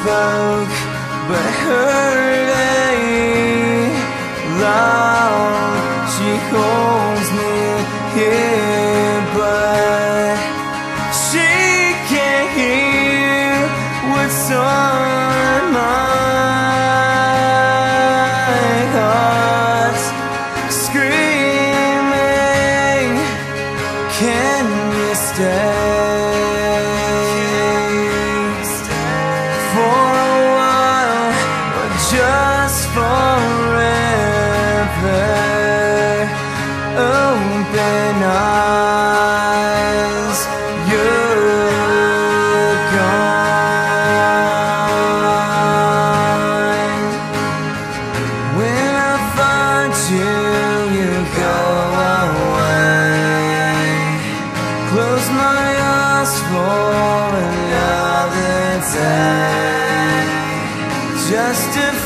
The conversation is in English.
spoke, but hurting loud. She holds me here, but she can't hear what's on my heart. Screaming, can you stay? Just forever. Open eyes, you're gone. When I find you, you go away. Close my eyes for another day, just to